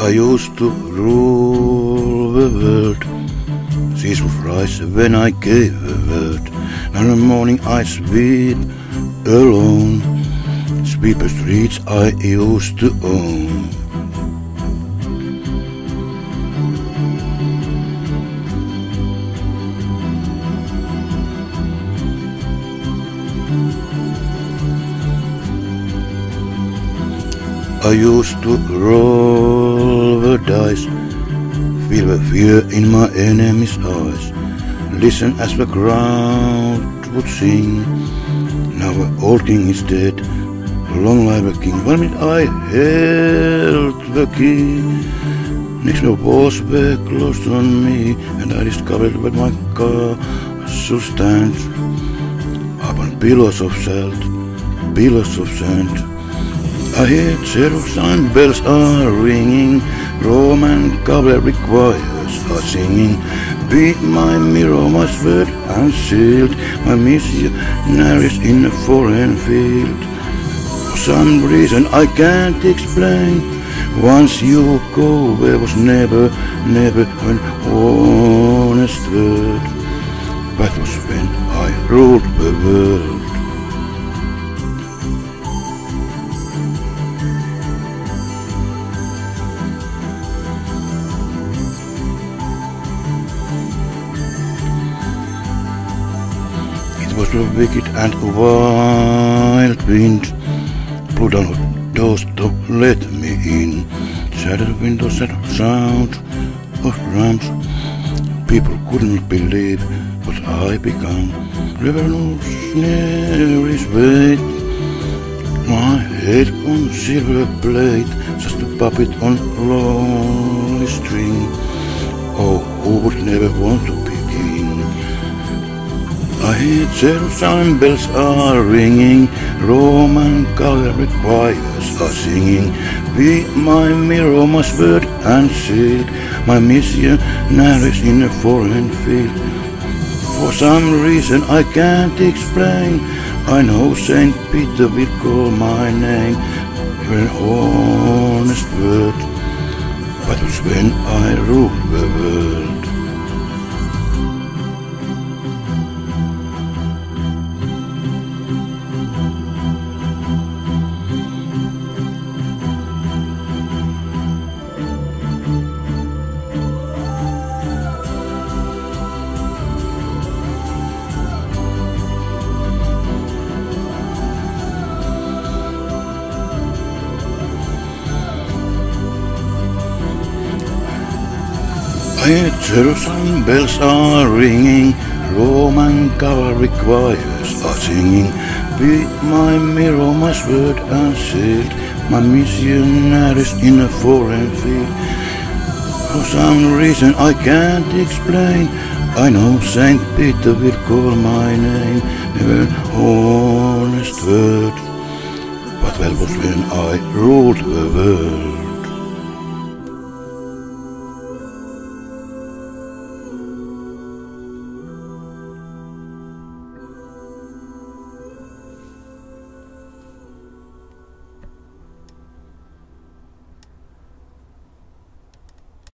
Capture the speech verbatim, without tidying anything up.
I used to rule the world. Seas would rise when I gave a word. Now in the morning I sweep alone. Sweep the streets I used to own. I used to roll the dice, feel the fear in my enemy's eyes, listen as the crowd would sing. Now the old king is dead, long live the king. One minute I held the key, next the walls were closed on me, and I discovered that my castle stands upon pillars of salt, pillars of sand. I hear Jerusalem bells are ringing, Roman cavalry choirs are singing. Be my mirror, my sword and shield, my missionaries in a foreign field. For some reason I can't explain, once you go there was never, never an honest word. That was when I ruled the world. It was a wicked and wild wind, blew down the doors to let me in. Shattered windows and sound of drums. People couldn't believe what I become. Revolutionaries wait, my head on silver plate, just a puppet on a lonely string. Oh, who would never want to be king? I hear Jerusalem bells are ringing, Roman cavalry choirs are singing. Be my mirror, my sword and shield, my missionaries in a foreign field. For some reason I can't explain, I know Saint Peter will call my name. An honest word, but it was when I ruled the world. I hear Jerusalem bells are ringing, Roman cavalry choirs are singing. Be my mirror, my sword and shield, my missionaries in a foreign field. For some reason I can't explain, I know Saint Peter will call my name. Never an honest word, but that was when I ruled the world.